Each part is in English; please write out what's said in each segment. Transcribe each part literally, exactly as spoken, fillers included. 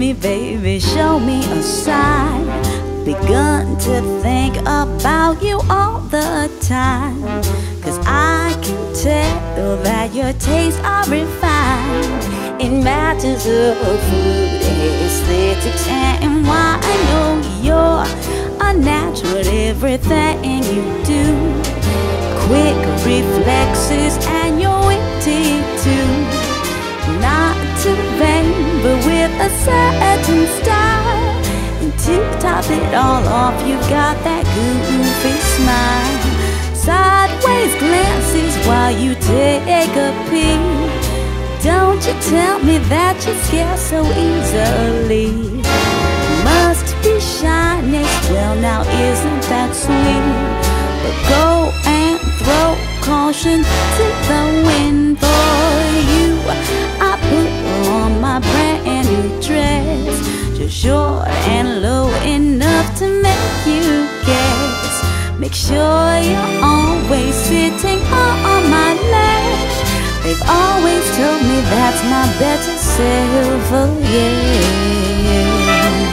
me, baby, show me a sign. Begun to think about you all the time. Cause I can tell that your tastes are refined in matters of food, aesthetics, and wine. I know you're a natural at everything you do. Quick reflexes and you're witty too. Not too vain, but with a certain style. And to top it all off, you've got that goofy smile. Sideways glances while you take a peek. Don't you tell me that you scare so easily. Must be shyness, well now isn't that sweet? But go and throw caution to the wind for you. I put on my brand new dress, just short and low enough to make you guess. Make sure you're always sitting on my lap. They've always told me that's my better self, oh yeah.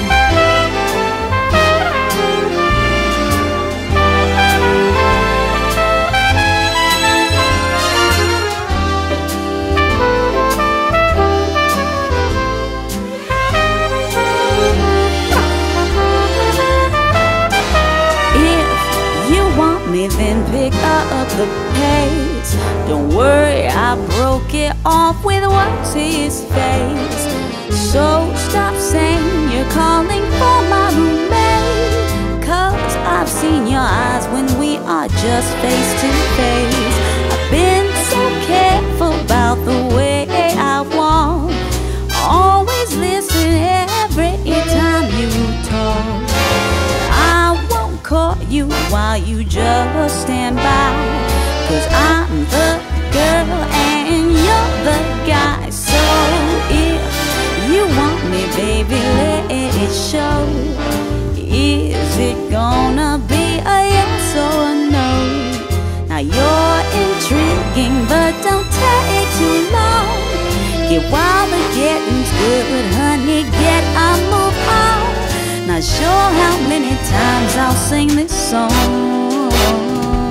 Then pick up the pace. Don't worry, I broke it off with what's his face. So stop saying you're calling for my roommate, cause I've seen your eyes when we are just face to face. I've been so careful about the way I walk, always listen every time you talk. I won't call you while you just stand by, cause I'm the girl and you're the guy. So if you want me, baby, let it show. Is it gonna be a yes or a no? Now you're intriguing, but don't take too long. Get while the getting's good, honey, get a move on. Not sure how many times I'll sing this song.